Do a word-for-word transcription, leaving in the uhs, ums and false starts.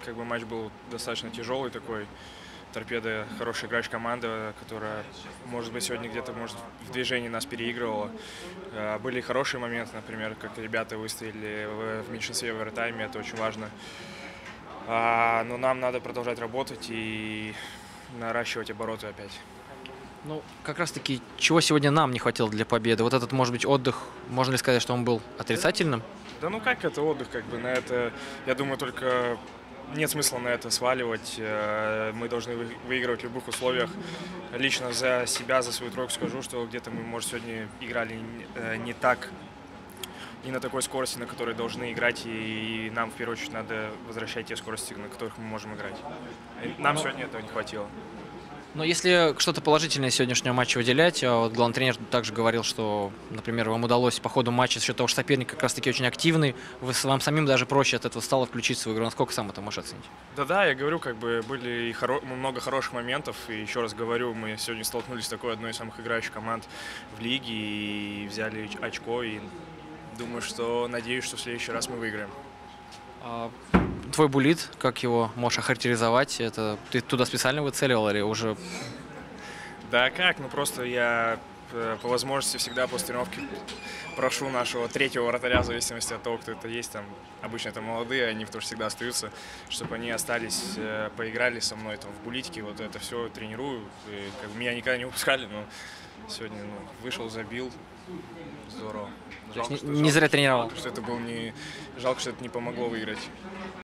как бы матч был достаточно тяжелый такой. Торпедо хорошая играющая команда, которая, может быть, сегодня где-то может в движении нас переигрывала. Были хорошие моменты, например, как ребята выстояли в меньшинстве в овертайме, это очень важно. Но нам надо продолжать работать и наращивать обороты опять. Ну, как раз-таки, чего сегодня нам не хватило для победы? Вот этот, может быть, отдых, можно ли сказать, что он был отрицательным? Да ну как это отдых, как бы на это, я думаю, только нет смысла на это сваливать. Мы должны выигрывать в любых условиях. Лично за себя, за свою тройку скажу, что где-то мы, может, сегодня играли не так, не на такой скорости, на которой должны играть, и нам в первую очередь надо возвращать те скорости, на которых мы можем играть. Нам сегодня этого не хватило. Но если что-то положительное из сегодняшнего матча выделять, вот главный тренер также говорил, что, например, вам удалось по ходу матча за счет того, что соперник как раз-таки очень активный, вы, вам самим даже проще от этого стало включить свою игру. Насколько сам это можешь оценить? Да-да, я говорю, как бы были и хоро... много хороших моментов, и еще раз говорю, мы сегодня столкнулись с такой одной из самых играющих команд в лиге и взяли очко, и думаю, что надеюсь, что в следующий раз мы выиграем. А твой буллит, как его можешь охарактеризовать? Это ты туда специально выцеливал или уже? Да как, ну просто я по возможности всегда после тренировки прошу нашего третьего вратаря, в зависимости от того, кто это есть, там обычно это молодые, они тоже всегда остаются, чтобы они остались, поиграли со мной там в буллитике, вот это все тренирую, и, как бы, меня никогда не выпускали, но сегодня ну, вышел, забил, здорово. Жалко, не, что, не зря тренировал. Жалко, что это был не, жалко, что это не помогло выиграть.